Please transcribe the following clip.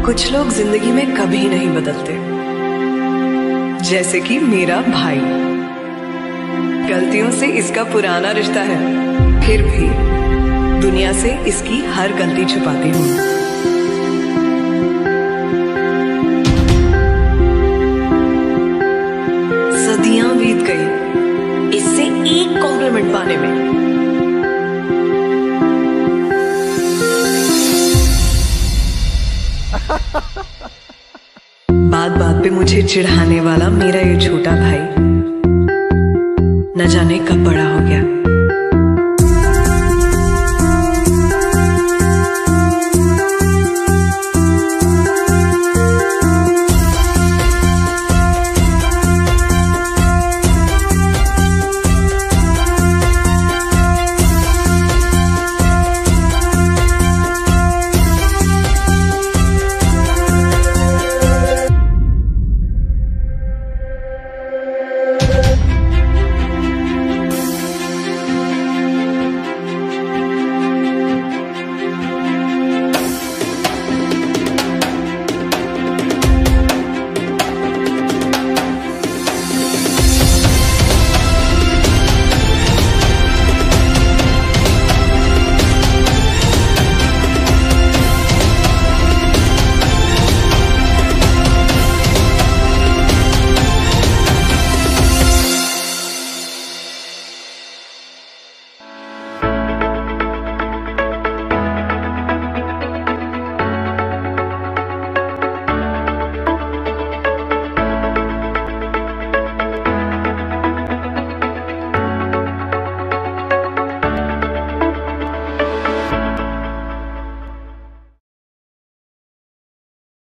कुछ लोग जिंदगी में कभी नहीं बदलते, जैसे कि मेरा भाई। गलतियों से इसका पुराना रिश्ता है, फिर भी दुनिया से इसकी हर गलती छुपाती हूँ। सदियां बीत गई इससे एक कॉम्प्लीमेंट पाने में। बात बात पे मुझे चिढ़ाने वाला मेरा ये छोटा भाई न जाने कब बड़ा हो गया।